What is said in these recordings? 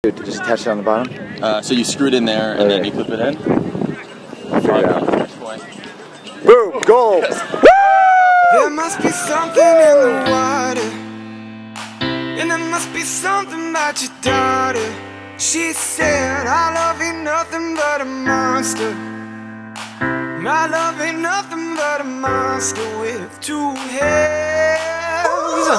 Just attach it on the bottom? So you screw it in there and then you clip it in? I'll figure it out. Next point. Boom! Goal! There must be something in the water, and there must be something about your daughter. She said, our love ain't nothing but a monster. My love ain't nothing but a monster with two heads.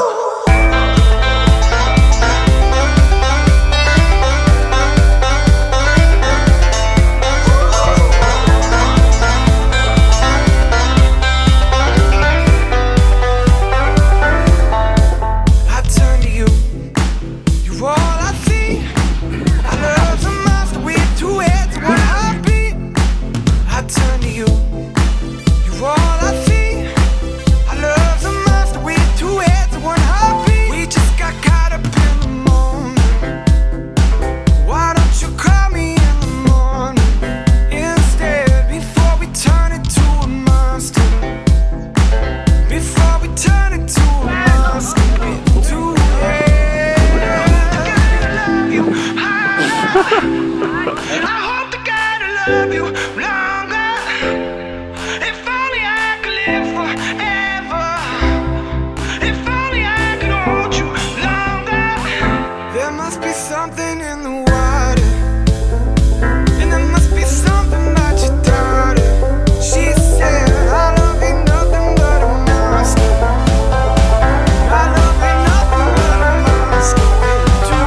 Something in the water, and there must be something about your daughter. She said, our love ain't nothing but a monster. My love ain't nothing but a monster with two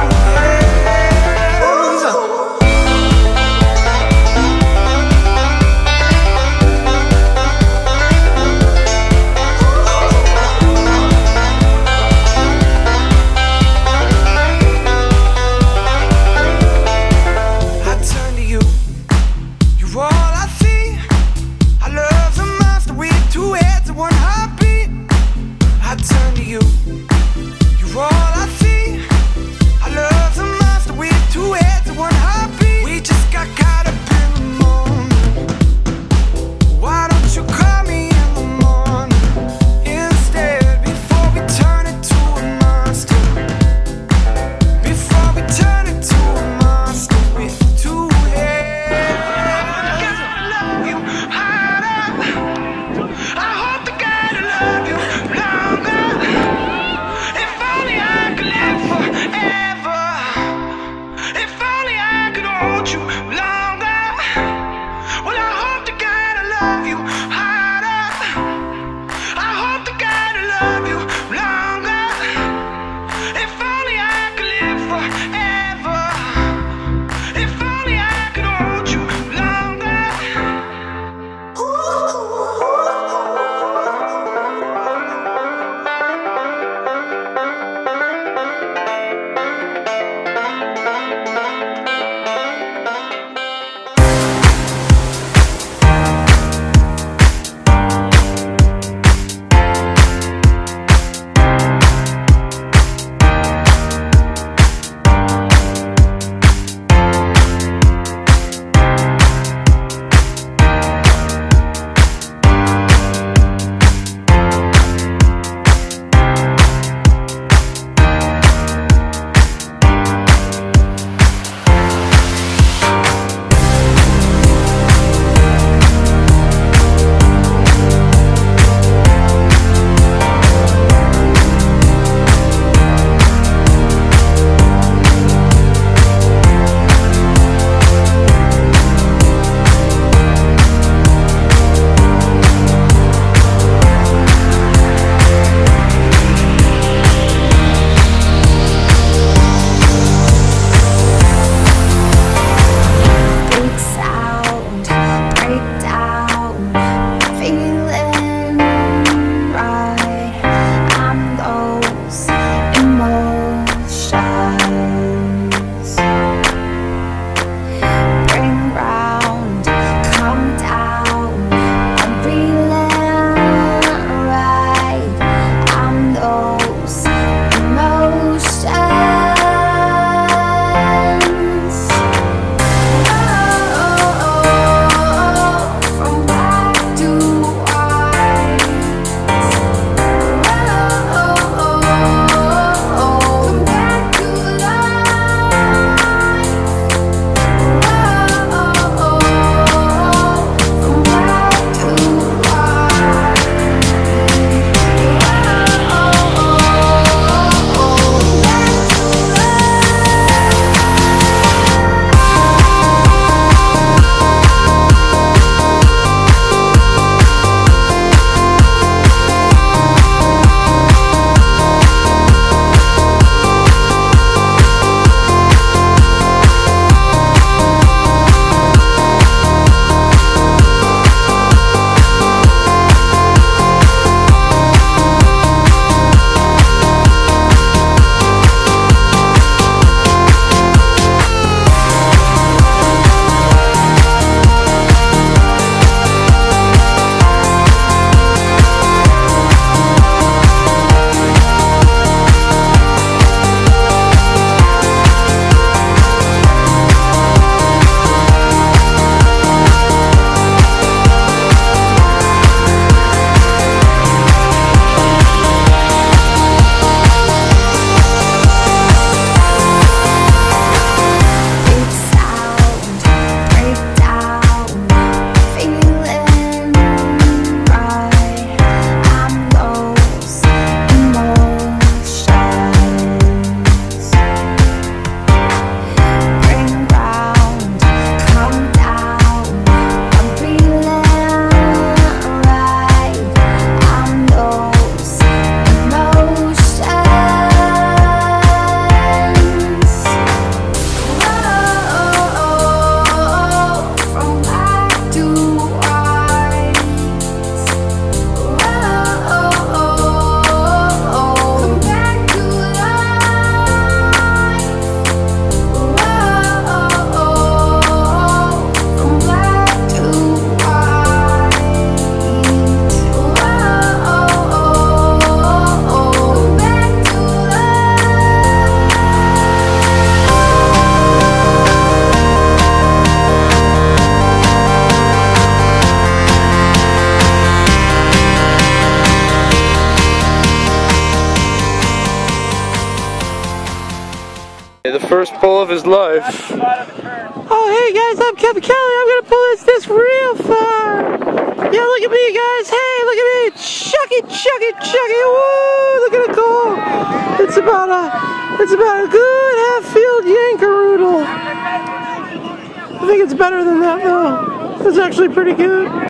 The first pull of his life. Oh, hey guys, I'm Kevin Kelly. I'm gonna pull this real far. Yeah, look at me, guys. Hey, look at me. Chuck it, chuck it, chuck it. Woo! Look at it go. It's about a good half-field yankeroodle. I think it's better than that though. It's actually pretty good.